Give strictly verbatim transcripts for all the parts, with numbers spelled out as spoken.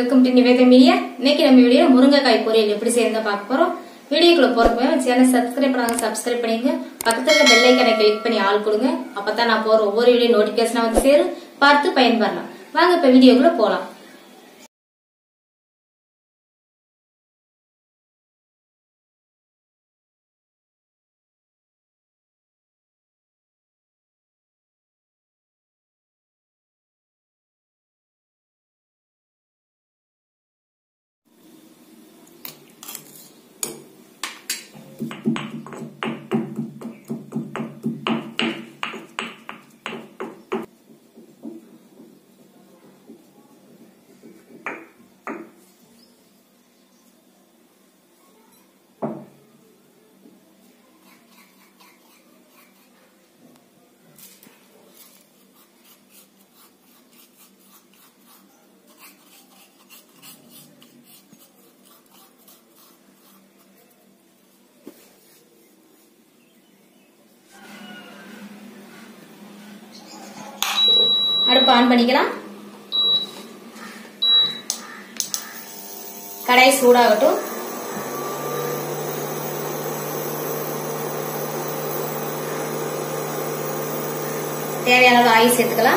Welcome to Nivetha media. இன்னைக்கு நம்ம video முருங்கைக்காய் பொரியல் எப்படி செய்யறத பார்க்க போறோம். வீடியோக்குள்ள போறப்ப சேனல் சப்ஸ்கிரைப் பண்ணாங்க சப்ஸ்கிரைப் பண்ணிங்க. பக்கத்துல இருக்க பெல் ஐகானை கிளிக் பண்ணி ஆல் கொடுங்க. அப்பதான் நான் போற ஒவ்வொரு வீடியோ நோட்டிபிகேஷன் வந்து சேரும், பார்த்து பயன்பெறலாம். வாங்க இப்ப வீடியோக்குள்ள போலாம். அடுப்பு ஆன் பண்ணிக்கலாம். கடாய் சூடாகட்டும். தேவையான அளவு ஆயில் சேர்த்துக்கலாம்.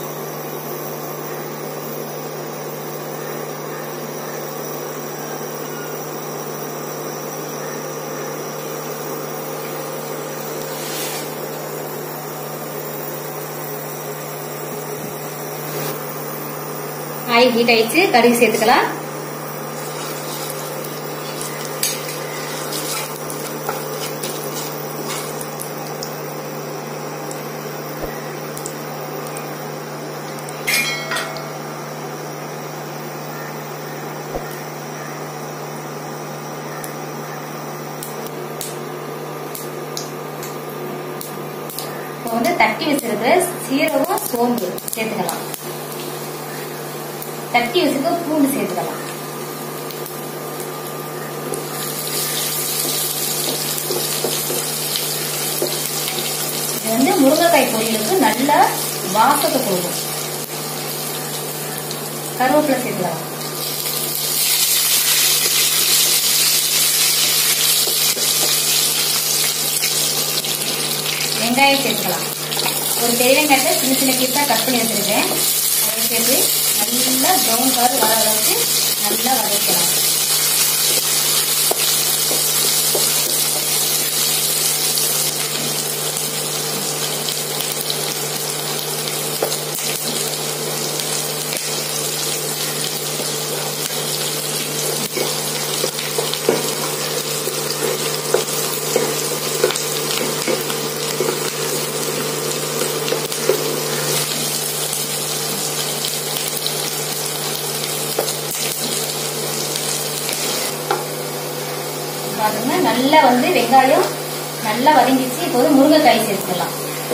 ஆயில் ஹீட் ஆயிடுச்சு. கடுகு சேர்த்துக்கலாம். இப்போ வந்து தட்டி வச்சிருக்கிற சீரகம் சோம்பு சேர்த்துக்கலாம். தட்டி வச்சுக்க பூண்டு சேர்த்துக்கலாம். இது வந்து முருங்கைக்காய் பொரியலுக்கு நல்ல வாசத்தை கொடுக்கும். கருவேப்பிலை சேர்த்துக்கலாம். வெங்காயம் சேர்த்துக்கலாம். ஒரு பெரிய வெங்காயத்தை சின்ன சின்ன பீஸா கட் பண்ணி வச்சிருக்கேன். அதை சேர்த்து நல்லா ப்ரௌன் கலர் வர அளவுக்கு நல்லா வதக்கலாம். நல்லா வந்து வெங்காயம் நல்லா வதங்கிச்சு. இப்போ வந்து முருங்கைக்காய் சேர்த்துக்கலாம்.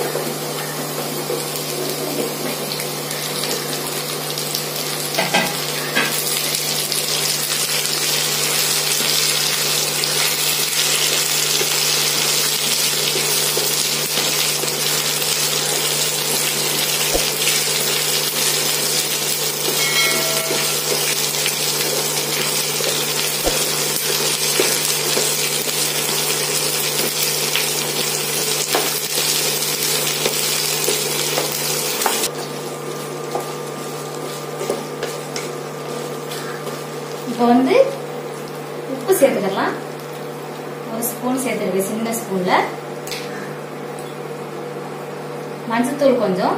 இப்போ வந்து உப்பு சேர்த்துக்கலாம். ஒரு ஸ்பூன் சேர்த்துருக்கு, சின்ன ஸ்பூன்ல. மஞ்சத்தூள் கொஞ்சம்,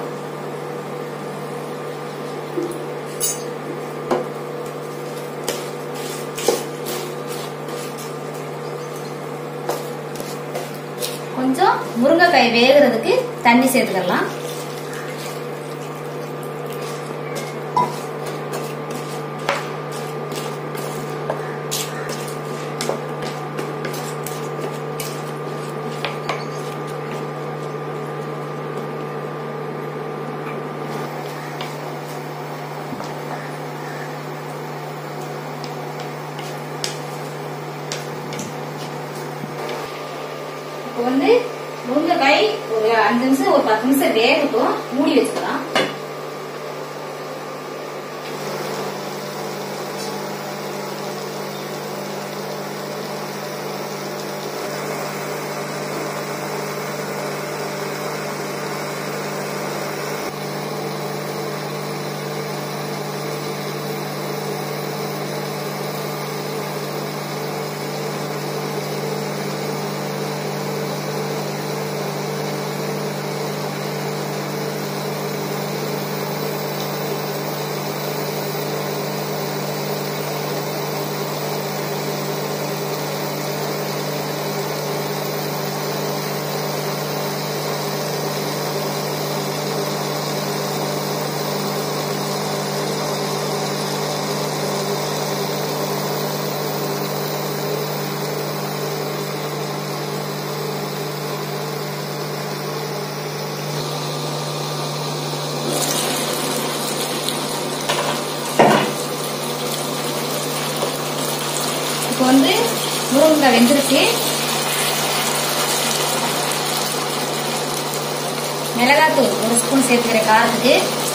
கொஞ்சம் முருங்கைக்காய் வேகிறதுக்கு தண்ணி சேர்த்துக்கலாம். இப்போ வந்து முருங்கைக்காய் ஒரு அஞ்சு நிமிஷம் ஒரு பத்து நிமிஷம் வேகட்டும். மூடி வச்சுக்கலாம். முருங்கை வெந்துருச்சு. மிளகாத்தூள் ஒரு ஸ்பூன் சேர்த்துக்கிற காரத்துக்கு.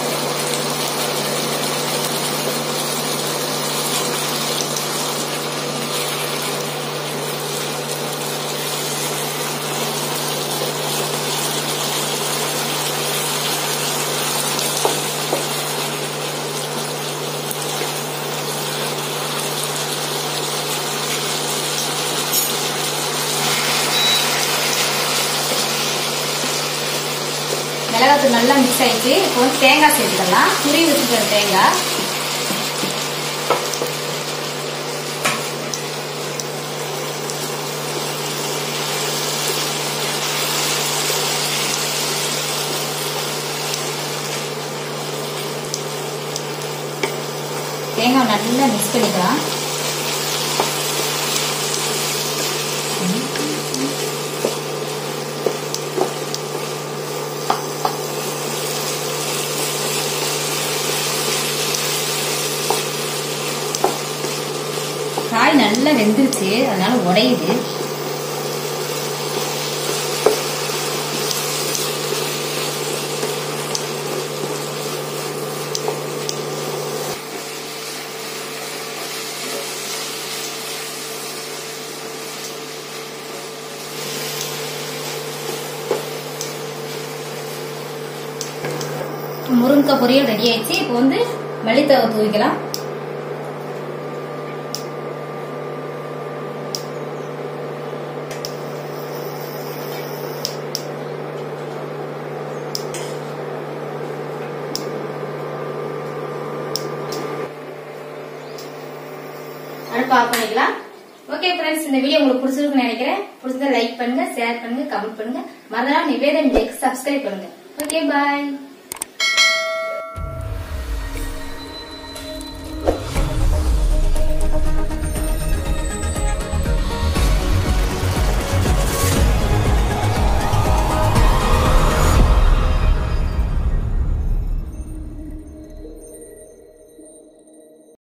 மிளகாத்தூள் நல்லா மிக்ஸ் ஆயிடுச்சு. இப்போ வந்து தேங்காய் சேர்த்துக்கலாம். துருவி வச்சுக்கிற தேங்காய். தேங்காய் நல்லா மிக்ஸ் பண்ணிக்கலாம். காய் நல்லா வெந்துருச்சு, அதனால உடையுது. முருங்கை பொரியல் ரெடி ஆயிடுச்சு. இப்போ வந்து மல்லித்தழை தூவிக்கலாம். அடுப்பு ஆஃப் பண்ணிக்கலாம். ஓகே ஃப்ரெண்ட்ஸ், இந்த வீடியோ உங்களுக்கு பிடிச்சிருக்குன்னு நினைக்கிறேன். பிடிச்சதை லைக் பண்ணுங்க, ஷேர் பண்ணுங்க, கமெண்ட் பண்ணுங்க. மறந்துடாம நிவேதா மீடியாக்கு சப்ஸ்கிரைப் பண்ணுங்க. ஓகே, பாய்.